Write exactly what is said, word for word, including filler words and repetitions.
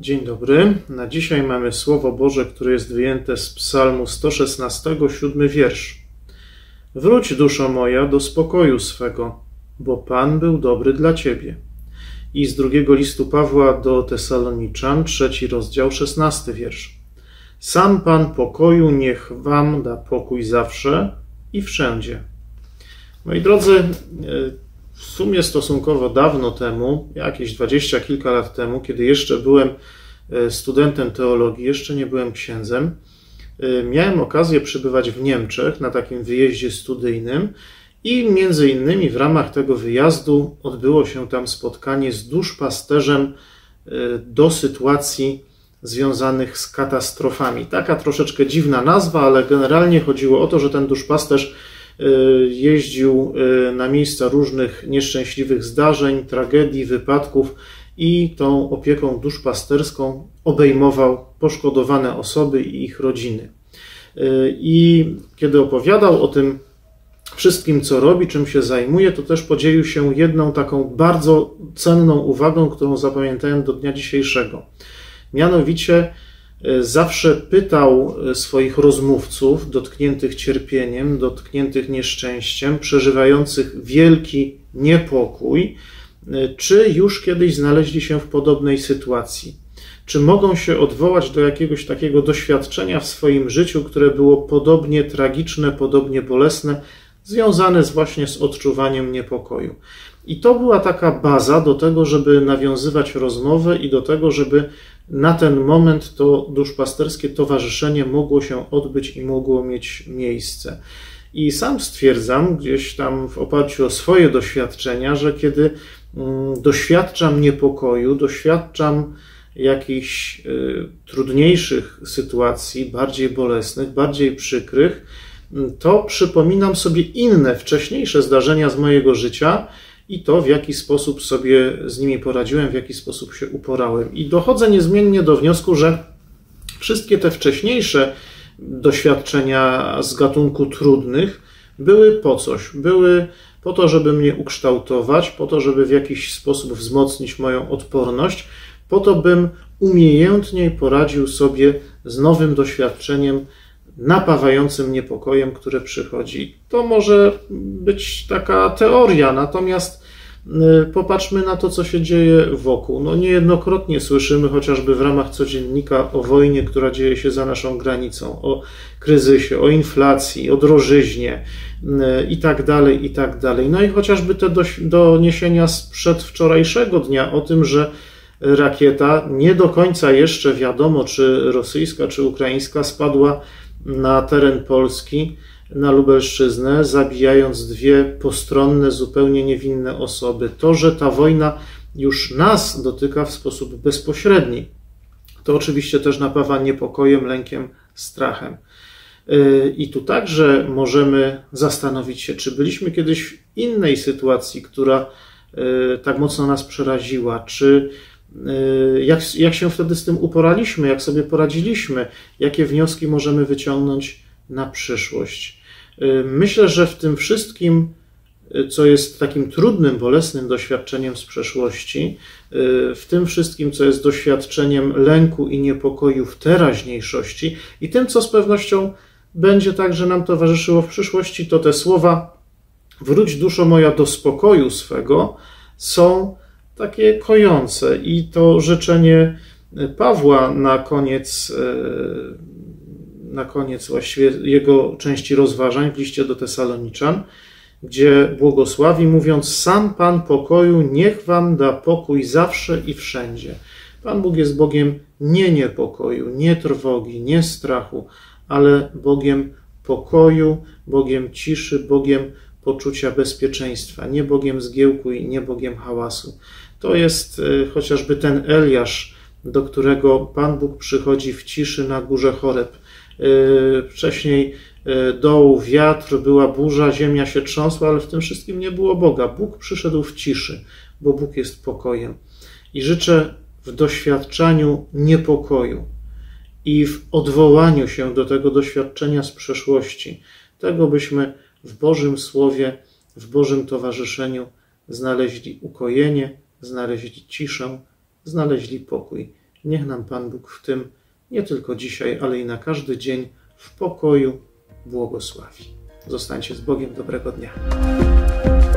Dzień dobry. Na dzisiaj mamy Słowo Boże, które jest wyjęte z Psalmu sto szesnastego, siódmy wiersz. Wróć, duszo moja, do spokoju swego, bo Pan był dobry dla ciebie. I z drugiego listu Pawła do Tesaloniczan, trzeci rozdział, szesnasty wiersz. Sam Pan pokoju niech wam da pokój zawsze i wszędzie. Moi drodzy, w sumie stosunkowo dawno temu, jakieś dwadzieścia kilka lat temu, kiedy jeszcze byłem studentem teologii, jeszcze nie byłem księdzem, miałem okazję przybywać w Niemczech na takim wyjeździe studyjnym i między innymi w ramach tego wyjazdu odbyło się tam spotkanie z duszpasterzem do sytuacji związanych z katastrofami. Taka troszeczkę dziwna nazwa, ale generalnie chodziło o to, że ten duszpasterz jeździł na miejsca różnych nieszczęśliwych zdarzeń, tragedii, wypadków i tą opieką duszpasterską obejmował poszkodowane osoby i ich rodziny. I kiedy opowiadał o tym wszystkim, co robi, czym się zajmuje, to też podzielił się jedną taką bardzo cenną uwagą, którą zapamiętałem do dnia dzisiejszego. Mianowicie zawsze pytał swoich rozmówców dotkniętych cierpieniem, dotkniętych nieszczęściem, przeżywających wielki niepokój, czy już kiedyś znaleźli się w podobnej sytuacji. Czy mogą się odwołać do jakiegoś takiego doświadczenia w swoim życiu, które było podobnie tragiczne, podobnie bolesne, związane z właśnie z odczuwaniem niepokoju. I to była taka baza do tego, żeby nawiązywać rozmowę i do tego, żeby na ten moment to duszpasterskie towarzyszenie mogło się odbyć i mogło mieć miejsce. I sam stwierdzam, gdzieś tam w oparciu o swoje doświadczenia, że kiedy doświadczam niepokoju, doświadczam jakichś trudniejszych sytuacji, bardziej bolesnych, bardziej przykrych, to przypominam sobie inne, wcześniejsze zdarzenia z mojego życia i to, w jaki sposób sobie z nimi poradziłem, w jaki sposób się uporałem. I dochodzę niezmiennie do wniosku, że wszystkie te wcześniejsze doświadczenia z gatunku trudnych były po coś. Były po to, żeby mnie ukształtować, po to, żeby w jakiś sposób wzmocnić moją odporność, po to, bym umiejętniej poradził sobie z nowym doświadczeniem, napawającym niepokojem, które przychodzi. To może być taka teoria, natomiast popatrzmy na to, co się dzieje wokół. No niejednokrotnie słyszymy chociażby w ramach codziennika o wojnie, która dzieje się za naszą granicą, o kryzysie, o inflacji, o drożyźnie i tak dalej, i tak dalej. No i chociażby te doniesienia sprzed wczorajszego dnia o tym, że rakieta, nie do końca jeszcze wiadomo, czy rosyjska, czy ukraińska, spadła na teren Polski, na Lubelszczyznę, zabijając dwie postronne, zupełnie niewinne osoby. To, że ta wojna już nas dotyka w sposób bezpośredni, to oczywiście też napawa niepokojem, lękiem, strachem. I tu także możemy zastanowić się, czy byliśmy kiedyś w innej sytuacji, która tak mocno nas przeraziła, czy Jak, jak się wtedy z tym uporaliśmy, jak sobie poradziliśmy, jakie wnioski możemy wyciągnąć na przyszłość. Myślę, że w tym wszystkim, co jest takim trudnym, bolesnym doświadczeniem z przeszłości, w tym wszystkim, co jest doświadczeniem lęku i niepokoju w teraźniejszości i tym, co z pewnością będzie także nam towarzyszyło w przyszłości, to te słowa wróć, duszo moja, do spokoju swego są takie kojące i to życzenie Pawła na koniec, na koniec właściwie jego części rozważań w liście do Tesaloniczan, gdzie błogosławi, mówiąc: sam Pan pokoju niech wam da pokój zawsze i wszędzie. Pan Bóg jest Bogiem nie niepokoju, nie trwogi, nie strachu, ale Bogiem pokoju, Bogiem ciszy, Bogiem poczucia bezpieczeństwa, nie Bogiem zgiełku i nie Bogiem hałasu. To jest chociażby ten Eliasz, do którego Pan Bóg przychodzi w ciszy na górze Choreb. Wcześniej doł wiatr, była burza, ziemia się trząsła, ale w tym wszystkim nie było Boga. Bóg przyszedł w ciszy, bo Bóg jest pokojem. I życzę w doświadczaniu niepokoju i w odwołaniu się do tego doświadczenia z przeszłości, tego byśmy w Bożym Słowie, w Bożym towarzyszeniu znaleźli ukojenie, znaleźli ciszę, znaleźli pokój Niech nam Pan Bóg w tym nie tylko dzisiaj, ale i na każdy dzień w pokoju błogosławi. Zostańcie z Bogiem, dobrego dnia.